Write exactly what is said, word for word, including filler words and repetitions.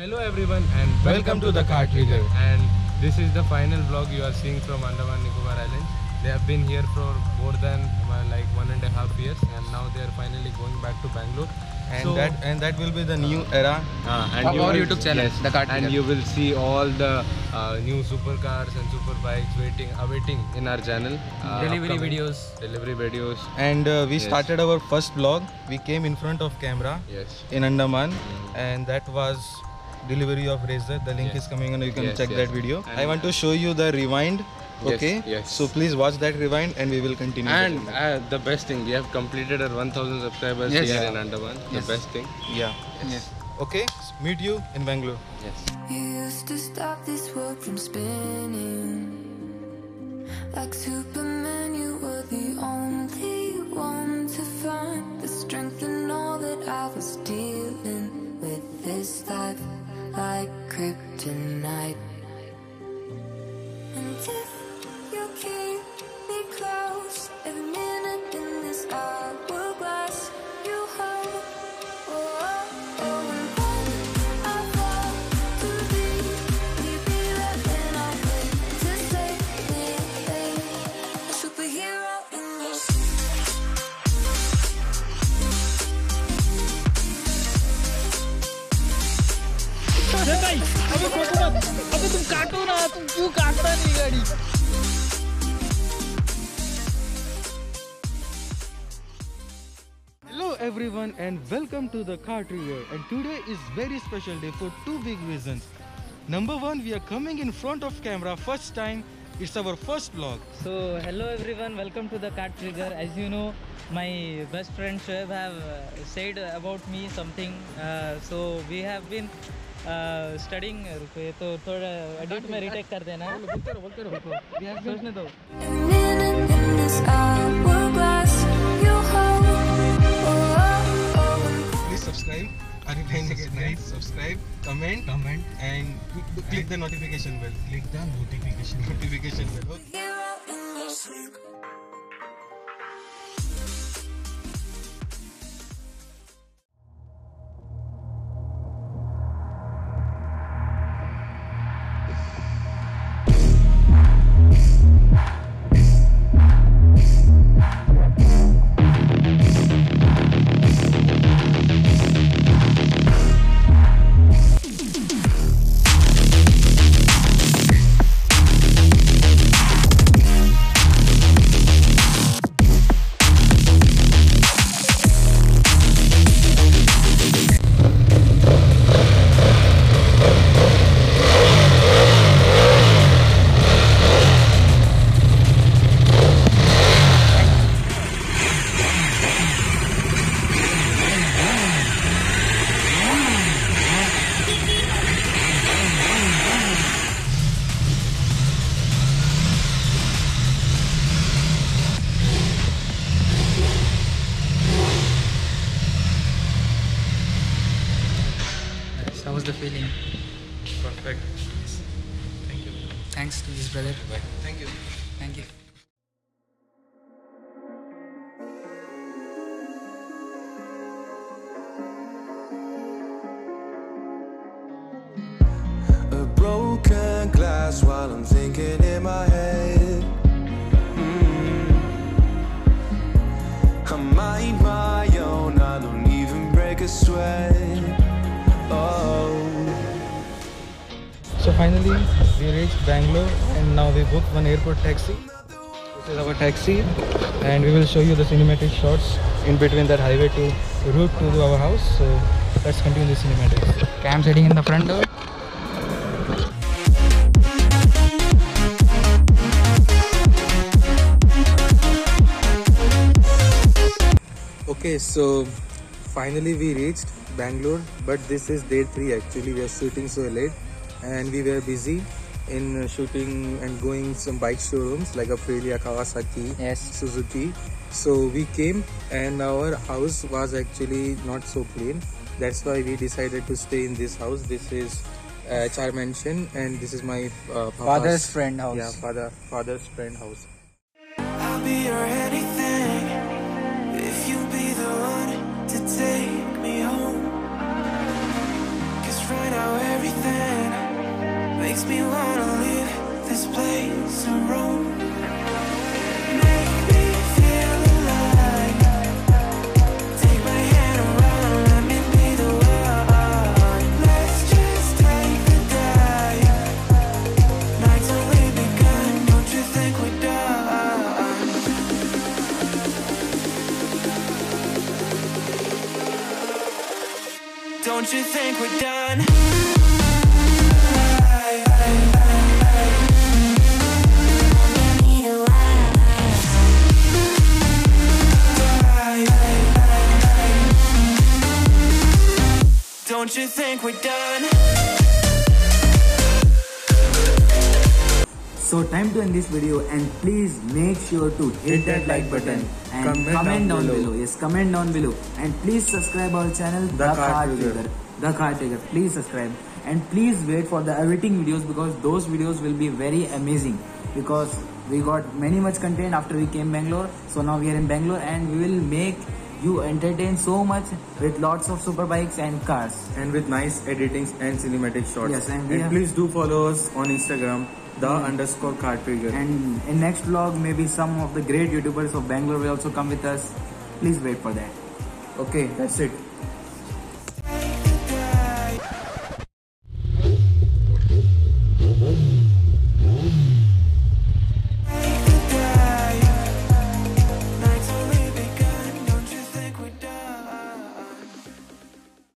Hello everyone and welcome, welcome to the Car Trigger. And this is the final vlog you are seeing from Andaman Nicobar Islands. They have been here for more than uh, like one and a half years, and now they are finally going back to Bangalore. And so, that and that will be the new era. Uh, and of you our will, YouTube channel, yes, the Car Trigger. And you will see all the uh, new supercars and super bikes waiting, awaiting in our channel. Uh, Delivery upcoming videos. Delivery videos. And uh, we Yes. started our first vlog. We came in front of camera Yes. in Andaman, Mm. and that was delivery of Razor. The link Yes. is coming on. You can Yes, check yes. that video. And I want to show you the rewind. Yes, Okay. yes. So please watch that rewind, and we will continue. And the uh, the best thing, we have completed our one thousand subscribers Yes. here Yeah. in Andaman. Yes. The best thing. yeah. Yes. Okay. Meet you in Bangalore. Yes. You used to stop this world from spinning. Like Superman, you were the only one to find the strength in all that I was dealing with. This life like kryptonite. And if you keep me close, every minute in this hourglass you hold. Oh, oh, oh, and when I fall too deep, will you be there when I wait to save me? A superhero in your भाई अबे photo मत अबे तुम काटो ना तुम क्यों काटता नहीं गाड़ी Hello everyone and welcome to the Car Trigger, and today is very special day for two big reasons. Number one, we are coming in front of camera first time. It's our first vlog. So hello everyone, welcome to the Car Trigger. As you know, my best friend Shoaib have uh, said about me something. Uh, so we have been uh, studying. रुको ये तो थोड़ा edit में retake कर देना. बोलते रहो बोलते रहो. We have सोचने दो. every minute in this hourglass you hold. Oh, oh, oh, and Please subscribe. Are you trying to get right? Subscribe, comment, comment, and click the notification bell. Click the notification notification bell. Okay. hero in your sleep. That was the feeling. Perfect. Thank you. Thanks to this brother. Thank you. Thank you. A broken glass while I'm thinking in my head. Mm. I mind my own, I don't even break a sweat. Oh. So finally, we reached Bangalore, and now we booked one airport taxi. This is our taxi, and we will show you the cinematic shots in between that highway to route to our house. So let's continue the cinematics. Cam sitting in the front door. Okay, so finally we reached Bangalore, but this is day three actually. We are shooting so late, and we were busy in shooting and going some bike showrooms like Aprilia, Kawasaki, Yes. Suzuki. So we came, and our house was actually not so clean. That's why we decided to stay in this house. This is uh, H R Mansion, and this is my uh, papa's- Father's friend house. Yeah, father, father's friend house. I'll be your anything if you be the one to take me home. 'Cause right now everything makes me wanna leave this place and roam. Make me feel alive. Take my hand around, let me be the one. Let's just take the dive. Night's only begun, don't you think we're done? Don't you think we're done? Don't you think we're done? So time to end this video, and please make sure to hit, that, like button and comment comment, down down, below. below. Yes, comment down below, and please subscribe our channel, The, Card Card Trigger. Trigger. The Card Trigger. Please subscribe, and please wait for the editing videos, because those videos will be very amazing, because we got many much content after we came Bangalore. So now we are in Bangalore, and we will make you entertain so much with lots of super bikes and cars. And with nice editings and cinematic shots. Yes, and we have- please do follow us on Instagram, the underscore card trigger. And in next vlog, maybe some of the great YouTubers of Bangalore will also come with us. Please wait for that. Okay, that's it.